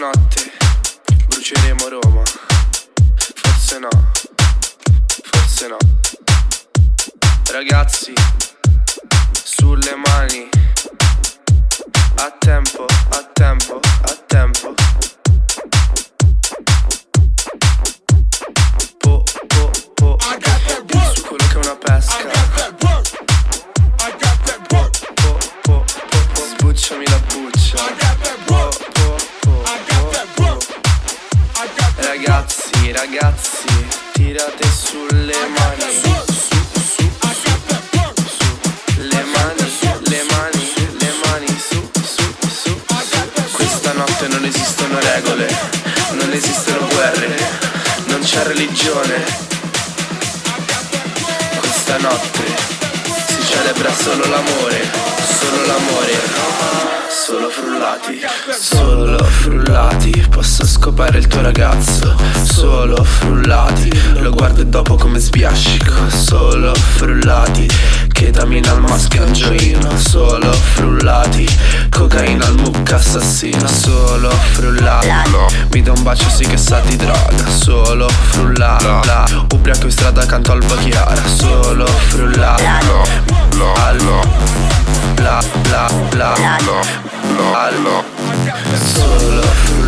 Stanotte bruceremo Roma. Forse no, forse no. Ragazzi, sulle mani. A tempo, a tempo, a tempo. Po, po, po. Su quello che è una pesca. Po, po, po, po, po. Sbucciami la buccia. Po, po, po, po, po. Ragazzi, ragazzi, tirate sulle mani. Su, su, su, su. Le mani, le mani, le mani. Su, su, su, su. Questa notte non esistono regole, non esistono guerre, non c'è religione. Questa notte si celebra solo l'amore, solo l'amore. Solo frullati, solo frullati. Posso scopare il tuo ragazzo. Solo frullati, lo guardo e dopo come sbiascico. Solo frullati, ketamina al maschio angioino. Solo frullati, cocaina al mucca assassino. Solo frullati, mi do un bacio sì che sa di droga. Solo frullati, ubriaco in strada canto Alba Chiara. Solo frullati, bla bla bla allo. Solo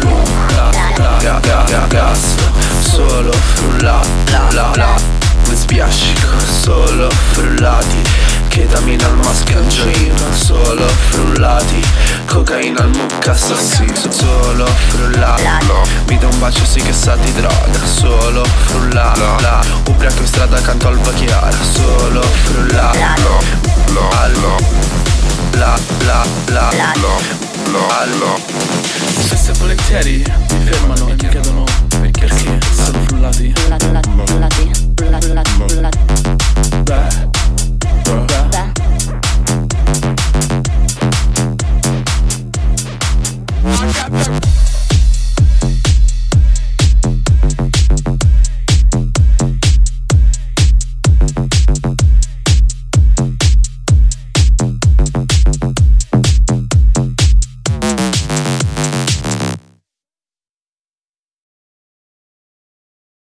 frullati, solo frullati, mi sbiascico. Solo frullati, ketamina al maschio angioino. Solo frullati, cocaina al mucca assassino. Solo frullati, mi do un bacio sì che sa di droga. Solo frullati, ubriaco in strada canto Alba Chiara. Solo frullati, bla bla bla allo. Spesso e volentieri mi fermano e mi chiedono perché sono frullati.